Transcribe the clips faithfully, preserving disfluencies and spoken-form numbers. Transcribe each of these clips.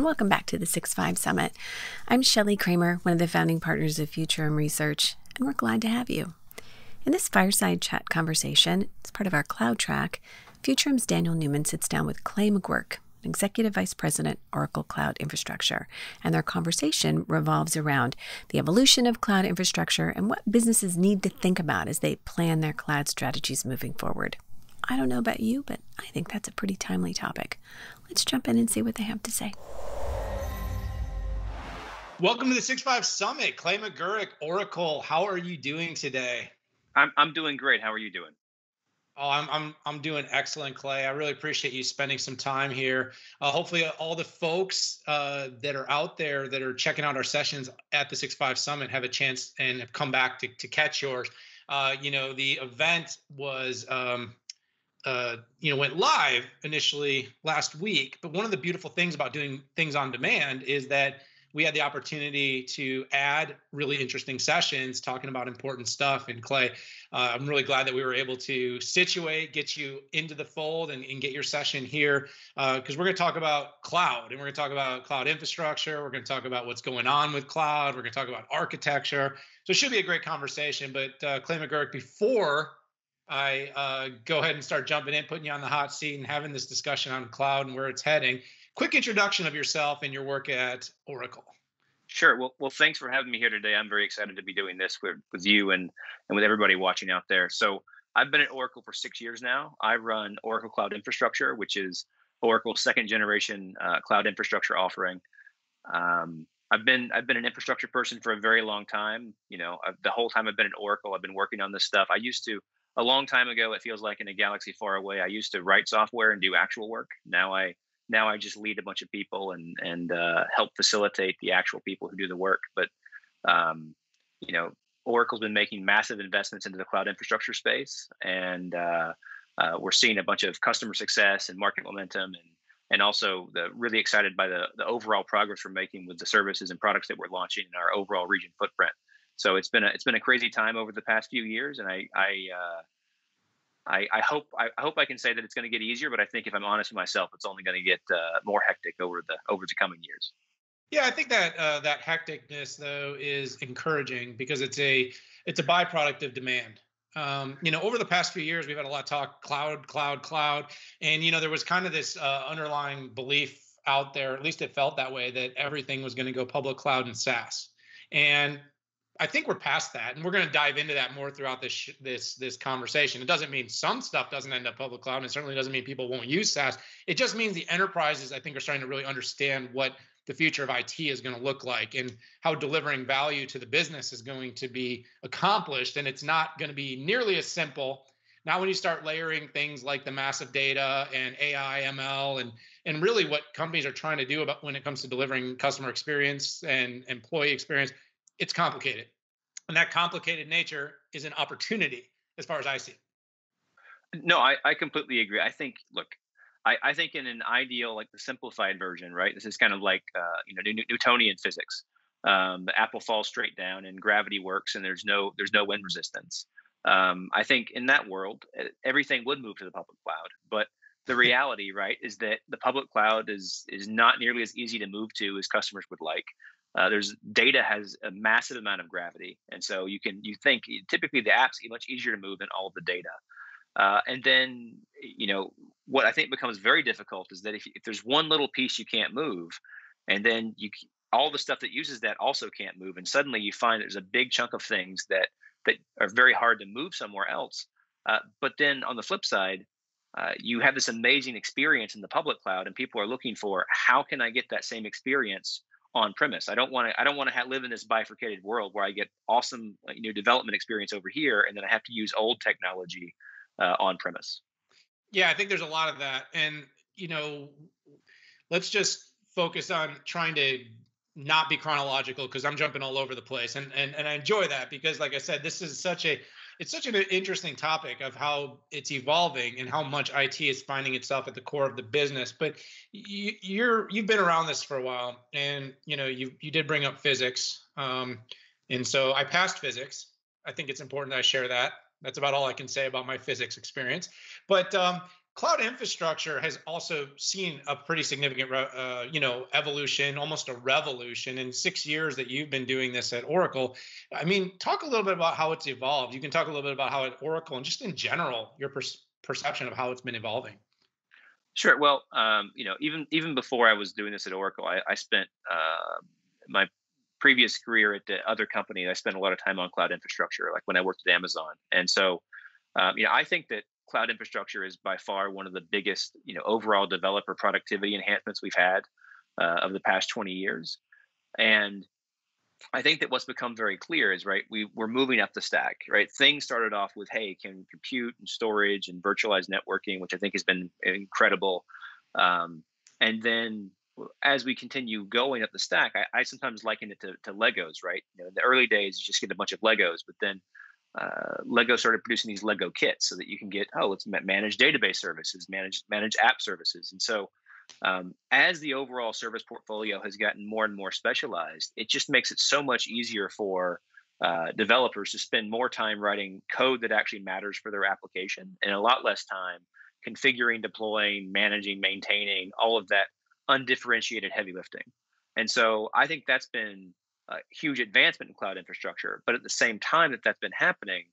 and welcome back to the six five Summit. I'm Shelley Kramer, one of the founding partners of Futurum Research, and we're glad to have you. In this fireside chat conversation, as part of our cloud track, Futurum's Daniel Newman sits down with Clay Magouyrk, Executive Vice President, Oracle Cloud Infrastructure, and their conversation revolves around the evolution of cloud infrastructure and what businesses need to think about as they plan their cloud strategies moving forward. I don't know about you, but I think that's a pretty timely topic. Let's jump in and see what they have to say. Welcome to the six five Summit. Clay Magouyrk, Oracle. How are you doing today? I'm I'm doing great. How are you doing? Oh, I'm I'm I'm doing excellent, Clay. I really appreciate you spending some time here. Uh, hopefully, all the folks uh, that are out there that are checking out our sessions at the six five Summit have a chance and have come back to to catch yours. Uh, you know, the event was. Um, uh, you know, went live initially last week. But one of the beautiful things about doing things on demand is that we had the opportunity to add really interesting sessions talking about important stuff. And Clay, uh, I'm really glad that we were able to situate, get you into the fold and, and get your session here because uh, we're going to talk about cloud and we're going to talk about cloud infrastructure. We're going to talk about what's going on with cloud. We're going to talk about architecture. So it should be a great conversation. But uh, Clay Magouyrk, before I uh, go ahead and start jumping in, putting you on the hot seat and having this discussion on cloud and where it's heading. Quick introduction of yourself and your work at Oracle. Sure. Well, well, thanks for having me here today. I'm very excited to be doing this with, with you and, and with everybody watching out there. So I've been at Oracle for six years now. I run Oracle Cloud Infrastructure, which is Oracle's second generation uh, cloud infrastructure offering. Um, I've been I've been an infrastructure person for a very long time. You know, I've, the whole time I've been at Oracle, I've been working on this stuff. I used to. A long time ago, it feels like in a galaxy far away, I used to write software and do actual work. Now I now I just lead a bunch of people and and uh, help facilitate the actual people who do the work. But um, you know, Oracle's been making massive investments into the cloud infrastructure space, and uh, uh, we're seeing a bunch of customer success and market momentum, and and also the really excited by the the overall progress we're making with the services and products that we're launching in our overall region footprint. So it's been a it's been a crazy time over the past few years, and I I uh, I, I hope I, I hope I can say that it's going to get easier. But I think if I'm honest with myself, it's only going to get uh, more hectic over the over the coming years. Yeah, I think that uh, that hecticness though is encouraging because it's a it's a byproduct of demand. Um, you know, over the past few years, we've had a lot of talk cloud, cloud, cloud, and you know there was kind of this uh, underlying belief out there, at least it felt that way, that everything was going to go public cloud and SaaS, and I think we're past that, and we're going to dive into that more throughout this this this conversation. It doesn't mean some stuff doesn't end up public cloud, and it certainly doesn't mean people won't use SaaS. It just means the enterprises, I think, are starting to really understand what the future of I T is going to look like and how delivering value to the business is going to be accomplished. And it's not going to be nearly as simple. Now, when you start layering things like the massive data and A I, M L, and and really what companies are trying to do about when it comes to delivering customer experience and employee experience, it's complicated. And that complicated nature is an opportunity as far as I see it. No, I, I completely agree. I think, look, I, I think in an ideal, like the simplified version, right? This is kind of like, uh, you know, New- Newtonian physics. Um, the apple falls straight down and gravity works and there's no there's no wind resistance. Um, I think in that world, everything would move to the public cloud. But the reality, right, is that the public cloud is is not nearly as easy to move to as customers would like. Uh, there's data has a massive amount of gravity, and so you can you think typically the app's much easier to move than all of the data. Uh, and then you know what I think becomes very difficult is that if, if there's one little piece you can't move, and then you all the stuff that uses that also can't move, and suddenly you find there's a big chunk of things that that are very hard to move somewhere else. Uh, but then on the flip side, uh, you have this amazing experience in the public cloud, and people are looking for how can I get that same experience on premise. I don't want to. I don't want to have, live in this bifurcated world where I get awesome, you know, development experience over here, and then I have to use old technology uh, on premise. Yeah, I think there's a lot of that, and you know, let's just focus on trying to not be chronological because I'm jumping all over the place, and and and I enjoy that because, like I said, this is such a it's such an interesting topic of how it's evolving and how much I T is finding itself at the core of the business. But you, you're you've been around this for a while, and you know you you did bring up physics, um, and so I passed physics. I think it's important that I share that. That's about all I can say about my physics experience. But um, cloud infrastructure has also seen a pretty significant, uh, you know, evolution, almost a revolution in six years that you've been doing this at Oracle. I mean, talk a little bit about how it's evolved. You can talk a little bit about how at Oracle and just in general, your per- perception of how it's been evolving. Sure. Well, um, you know, even even before I was doing this at Oracle, I, I spent uh, my previous career at the other company. I spent a lot of time on cloud infrastructure, like when I worked at Amazon. And so, um, you know, I think that cloud infrastructure is by far one of the biggest, you know, overall developer productivity enhancements we've had uh, of the past twenty years. And I think that what's become very clear is, right, we we're moving up the stack, right? Things started off with, hey, can compute and storage and virtualized networking, which I think has been incredible. Um, and then as we continue going up the stack, I, I sometimes liken it to, to Legos, right? You know, in the early days, you just get a bunch of Legos, but then uh, Lego started producing these Lego kits so that you can get, oh, let's manage database services, manage manage app services. And so um, as the overall service portfolio has gotten more and more specialized, it just makes it so much easier for uh, developers to spend more time writing code that actually matters for their application and a lot less time configuring, deploying, managing, maintaining, all of that undifferentiated heavy lifting. And so I think that's been a huge advancement in cloud infrastructure. But at the same time that that's been happening,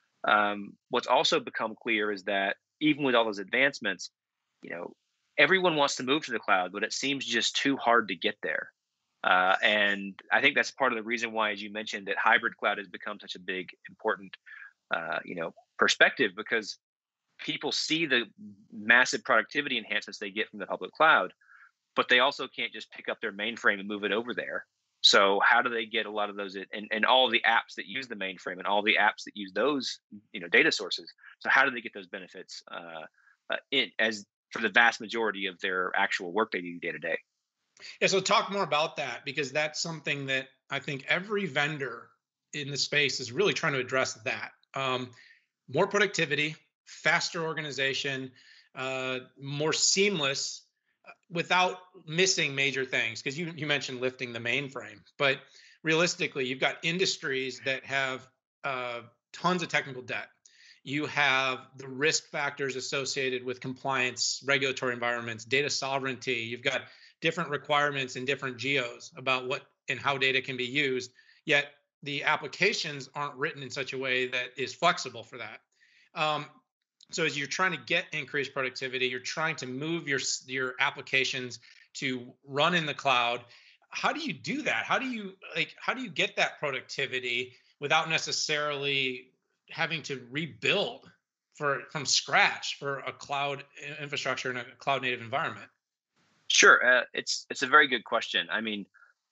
um, what's also become clear is that even with all those advancements, you know, everyone wants to move to the cloud, but it seems just too hard to get there. Uh, and I think that's part of the reason why, as you mentioned, that hybrid cloud has become such a big, important, uh, you know, perspective, because people see the massive productivity enhancements they get from the public cloud, but they also can't just pick up their mainframe and move it over there. So how do they get a lot of those and, and all the apps that use the mainframe and all the apps that use those, you know, data sources? So how do they get those benefits uh, uh, in, as for the vast majority of their actual work they do day to day? Yeah, so talk more about that, because that's something that I think every vendor in the space is really trying to address that. Um, more productivity, faster organization, uh, more seamless uh, without missing major things. Because you, you mentioned lifting the mainframe, but realistically, you've got industries that have uh, tons of technical debt. You have the risk factors associated with compliance, regulatory environments, data sovereignty. You've got different requirements in different geos about what and how data can be used, yet the applications aren't written in such a way that is flexible for that. Um, so as you're trying to get increased productivity, you're trying to move your your applications to run in the cloud. How do you do that? How do you like how do you get that productivity without necessarily having to rebuild for from scratch for a cloud infrastructure in a cloud native environment? Sure, uh, it's it's a very good question. I mean,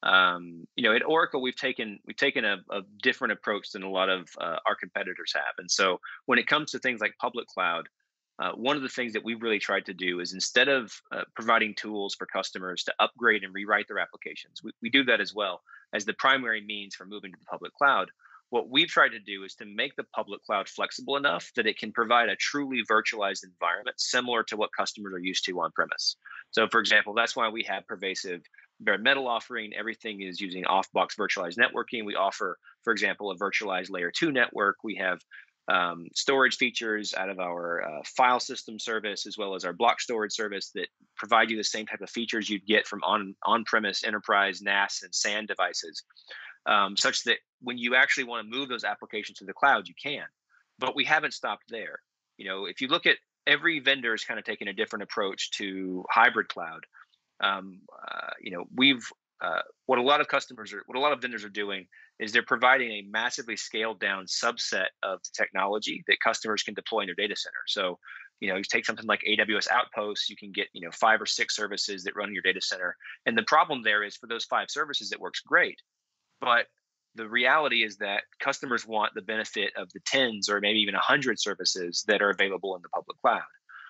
um, you know, at Oracle, we've taken we've taken a, a different approach than a lot of uh, our competitors have. And so, when it comes to things like public cloud, uh, one of the things that we've really tried to do is, instead of uh, providing tools for customers to upgrade and rewrite their applications, we, we do that as well as the primary means for moving to the public cloud. What we've tried to do is to make the public cloud flexible enough that it can provide a truly virtualized environment similar to what customers are used to on premise. So, for example, that's why we have pervasive bare metal offering. Everything is using off-box virtualized networking. We offer, for example, a virtualized layer two network. We have um, storage features out of our uh, file system service, as well as our block storage service, that provide you the same type of features you'd get from on on-premise enterprise N A S and S A N devices, um, such that when you actually want to move those applications to the cloud, you can. But we haven't stopped there. You know, if you look at every vendor is kind of taking a different approach to hybrid cloud. Um, uh, you know, we've uh, what a lot of customers are, what a lot of vendors are doing is they're providing a massively scaled down subset of technology that customers can deploy in their data center. So, you know, you take something like A W S Outposts, you can get, you know, five or six services that run in your data center. And the problem there is, for those five services, it works great. But the reality is that customers want the benefit of the tens or maybe even a hundred services that are available in the public cloud.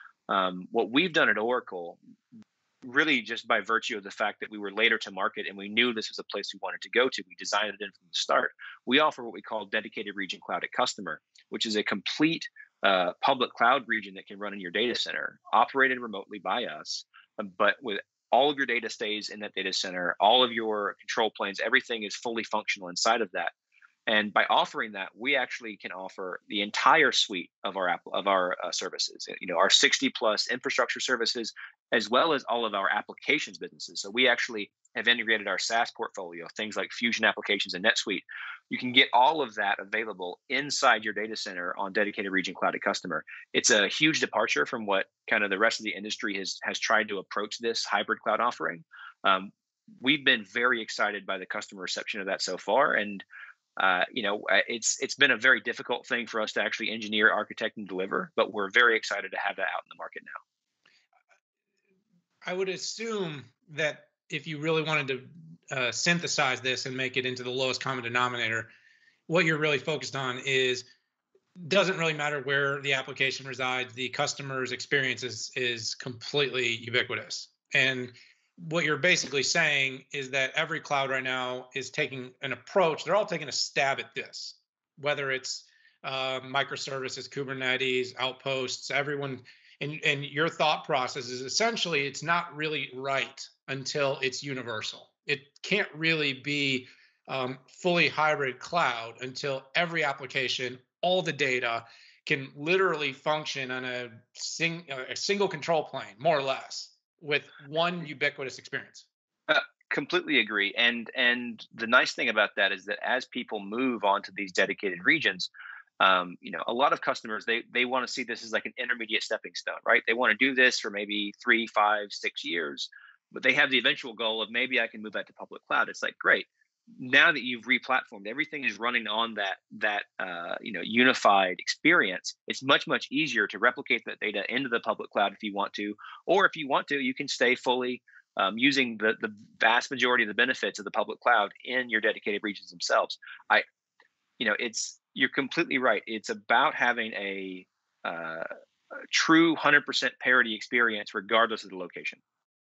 Um, what we've done at Oracle, really just by virtue of the fact that we were later to market and we knew this was a place we wanted to go to, we designed it in from the start. We offer what we call dedicated region cloud at customer, which is a complete uh, public cloud region that can run in your data center, operated remotely by us, but with all of your data stays in that data center, all of your control planes, everything is fully functional inside of that. And by offering that, we actually can offer the entire suite of our app, of our uh, services. You know, our sixty plus infrastructure services, as well as all of our applications businesses. So we actually have integrated our SaaS portfolio, things like Fusion applications and NetSuite. You can get all of that available inside your data center on dedicated region cloud to customer. It's a huge departure from what kind of the rest of the industry has has tried to approach this hybrid cloud offering. Um, we've been very excited by the customer reception of that so far, and uh, you know, uh, it's it's been a very difficult thing for us to actually engineer, architect, and deliver, but we're very excited to have that out in the market now. I would assume that if you really wanted to uh, synthesize this and make it into the lowest common denominator, what you're really focused on is doesn't really matter where the application resides. The customer's experience is is completely ubiquitous. And what you're basically saying is that every cloud right now is taking an approach. They're all taking a stab at this, whether it's uh, microservices, Kubernetes, outposts, everyone. And, and your thought process is essentially it's not really right until it's universal. It can't really be um, fully hybrid cloud until every application, all the data can literally function on a, sing, a single control plane, more or less, with one ubiquitous experience. Uh, completely agree. And and the nice thing about that is that as people move onto these dedicated regions, um, you know, a lot of customers they they want to see this as like an intermediate stepping stone, right? They want to do this for maybe three, five, six years, but they have the eventual goal of maybe I can move that to public cloud. It's like great. Now that you've replatformed, everything is running on that that uh, you know unified experience. It's much much easier to replicate that data into the public cloud if you want to, or if you want to, you can stay fully um, using the the vast majority of the benefits of the public cloud in your dedicated regions themselves. I, you know, it's you're completely right. It's about having a, uh, a true one hundred percent parity experience regardless of the location.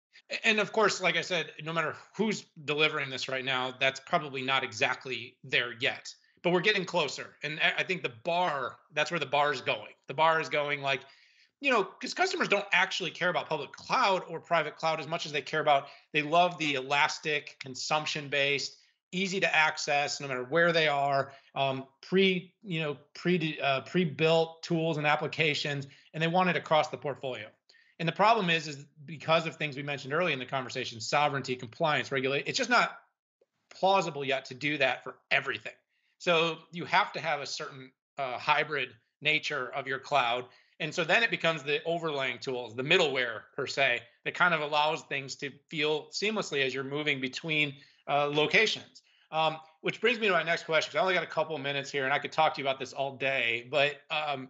And of course, like I said, no matter who's delivering this right now, that's probably not exactly there yet. But we're getting closer. And I I think the bar, that's where the bar is going. The bar is going like, you know, because customers don't actually care about public cloud or private cloud as much as they care about, they love the elastic, consumption based, easy to access no matter where they are, um, pre, you know, pre, uh, pre-built tools and applications, and they want it across the portfolio. And the problem is, is because of things we mentioned early in the conversation, sovereignty, compliance, regulate, it's just not plausible yet to do that for everything. So you have to have a certain uh, hybrid nature of your cloud. And so then it becomes the overlaying tools, the middleware per se, that kind of allows things to feel seamlessly as you're moving between uh, locations. Um, which brings me to my next question. 'Cause I only got a couple of minutes here and I could talk to you about this all day, but um,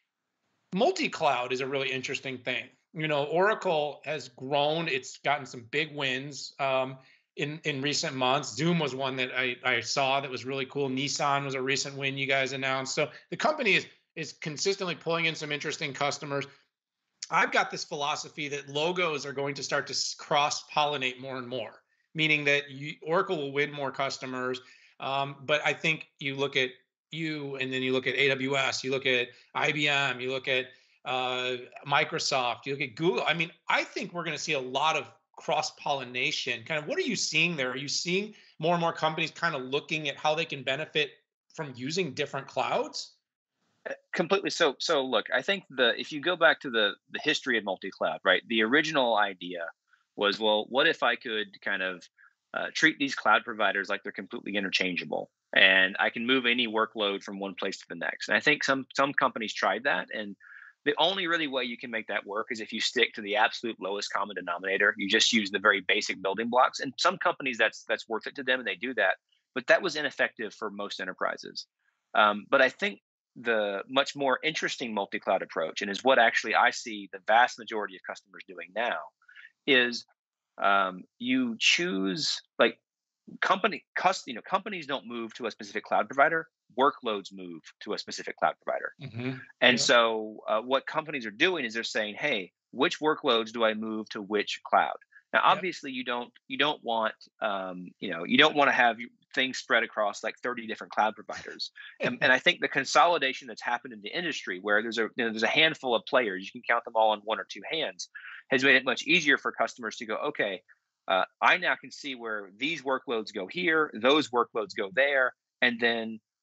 multi-cloud is a really interesting thing. You know, Oracle has grown. It's gotten some big wins um, in in recent months. Zoom was one that I, I saw that was really cool. Nissan was a recent win you guys announced. So the company is is consistently pulling in some interesting customers. I've got this philosophy that logos are going to start to cross-pollinate more and more, meaning that you, Oracle will win more customers. Um, but I think you look at you, and then you look at A W S, you look at I B M, you look at uh, Microsoft, you look at Google. I mean, I think we're going to see a lot of cross-pollination. Kind of, what are you seeing there? Are you seeing more and more companies kind of looking at how they can benefit from using different clouds? Completely. So, so look, I think the if you go back to the the history of multi-cloud, right? The original idea was, well, what if I could kind of uh, treat these cloud providers like they're completely interchangeable, and I can move any workload from one place to the next. And I think some some companies tried that, and the only really way you can make that work is if you stick to the absolute lowest common denominator. You just use the very basic building blocks. And some companies that's that's worth it to them, and they do that. But that was ineffective for most enterprises. Um, but I think the much more interesting multi-cloud approach, and is what actually I see the vast majority of customers doing now, is um, you choose like company cus, you know companies don't move to a specific cloud provider, workloads move to a specific cloud provider. Mm-hmm. And Yep. so uh, what companies are doing is they're saying, hey, which workloads do I move to which cloud? Now Yep. obviously you don't you don't want um, you know you don't want to have things spread across like thirty different cloud providers. And, and I think the consolidation that's happened in the industry, where there's a you know, there's a handful of players, you can count them all on one or two hands, has made it much easier for customers to go, okay, uh, I now can see where these workloads go here, those workloads go there, and then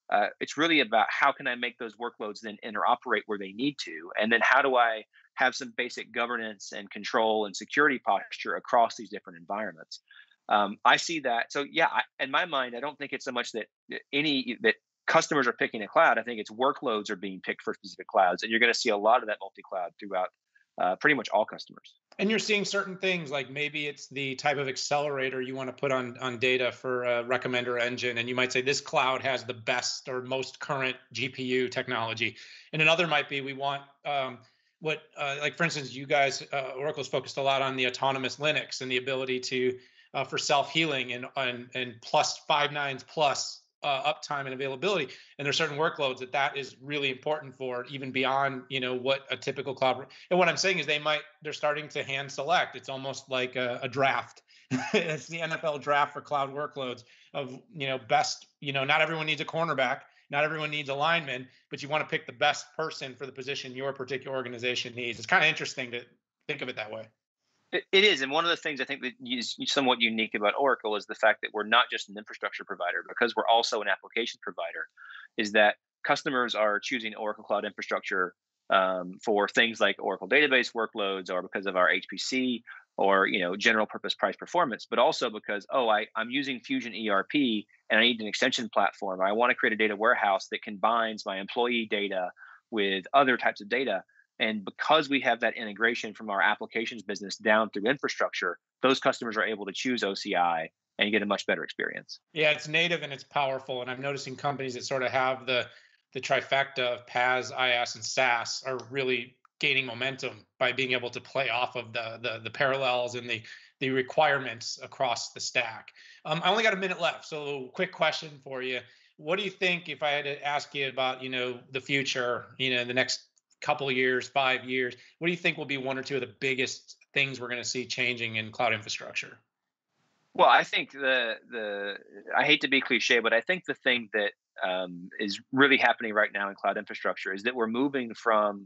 Uh, it's really about how can I make those workloads then interoperate where they need to, and then how do I have some basic governance and control and security posture across these different environments. Um, I see that. So yeah, I, in my mind, I don't think it's so much that any that customers are picking a cloud. I think it's workloads are being picked for specific clouds, and you're going to see a lot of that multi-cloud throughout uh, pretty much all customers. And you're seeing certain things like maybe it's the type of accelerator you want to put on on data for a recommender engine, and you might say this cloud has the best or most current G P U technology, and another might be we want um, what uh, like for instance, you guys uh, Oracle's focused a lot on the autonomous Linux and the ability to uh, for self healing and and and plus five nines plus uh, uptime and availability. And there's certain workloads that that is really important for, even beyond you know what a typical cloud. And what I'm saying is they might they're starting to hand select. It's almost like a, a draft. It's the N F L draft for cloud workloads of you know best. You know, not everyone needs a cornerback. Not everyone needs a lineman, but you want to pick the best person for the position your particular organization needs. It's kind of interesting to think of it that way. It, it is, and one of the things I think that is somewhat unique about Oracle is the fact that we're not just an infrastructure provider, because we're also an application provider. Is that customers are choosing Oracle Cloud Infrastructure um, for things like Oracle database workloads, or because of our H P C, or you know general purpose price performance, but also because oh I, I'm using Fusion E R P and I need an extension platform. I want to create a data warehouse that combines my employee data with other types of data. And because we have that integration from our applications business down through infrastructure, those customers are able to choose O C I and get a much better experience. Yeah, it's native and it's powerful. And I'm noticing companies that sort of have the the trifecta of PaaS, IaaS, and SaaS are really gaining momentum by being able to play off of the the, the parallels and the the requirements across the stack. Um, I only got a minute left, so quick question for you. What do you think, if I had to ask you about, you know, the future, you know, the next couple of years, five years, what do you think will be one or two of the biggest things we're going to see changing in cloud infrastructure? Well, I think the the I hate to be cliche, but I think the thing that um, is really happening right now in cloud infrastructure is that we're moving from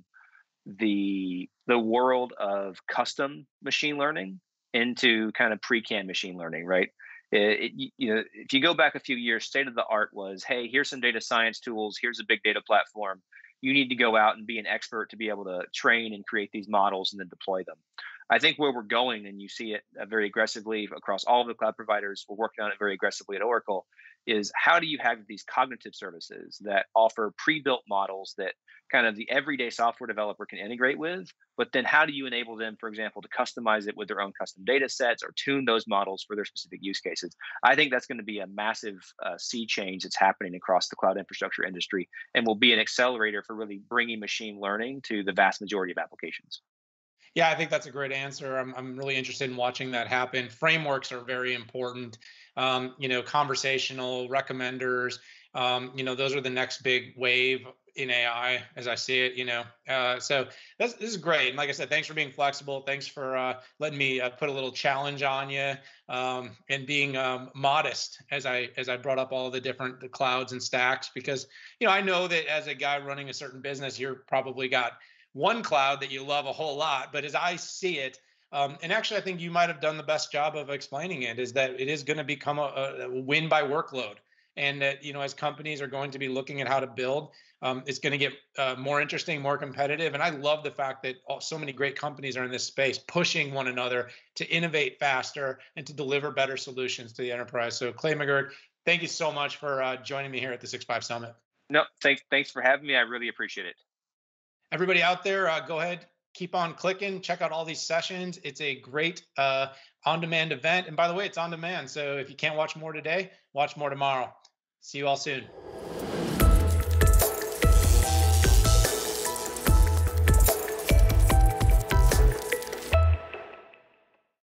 the the world of custom machine learning into kind of pre-canned machine learning, right? It, it, you know, if you go back a few years, state of the art was, hey, here's some data science tools, here's a big data platform. You need to go out and be an expert to be able to train and create these models and then deploy them. I think where we're going, and you see it uh, very aggressively across all of the cloud providers, we're working on it very aggressively at Oracle, is how do you have these cognitive services that offer pre-built models that kind of the everyday software developer can integrate with, but then how do you enable them, for example, to customize it with their own custom data sets or tune those models for their specific use cases? I think that's going to be a massive uh, sea change that's happening across the cloud infrastructure industry, and will be an accelerator for really bringing machine learning to the vast majority of applications. Yeah, I think that's a great answer. I'm, I'm really interested in watching that happen. Frameworks are very important. Um, you know, conversational recommenders. Um, you know, those are the next big wave in A I, as I see it. You know, uh, so this, this is great. And like I said, thanks for being flexible. Thanks for uh, letting me uh, put a little challenge on you, um, and being um, modest as I as I brought up all the different the clouds and stacks. Because you know, I know that as a guy running a certain business, you're probably got one cloud that you love a whole lot, but as I see it, um, and actually I think you might have done the best job of explaining it, is that it is going to become a, a win by workload. And that, you know, as companies are going to be looking at how to build, um, it's going to get uh, more interesting, more competitive. And I love the fact that all, so many great companies are in this space pushing one another to innovate faster and to deliver better solutions to the enterprise. So Clay Magouyrk, thank you so much for uh, joining me here at the six five Summit. No, thanks, thanks for having me. I really appreciate it. Everybody out there, uh, go ahead, keep on clicking, check out all these sessions. It's a great uh, on-demand event. And by the way, it's on demand. So if you can't watch more today, watch more tomorrow. See you all soon.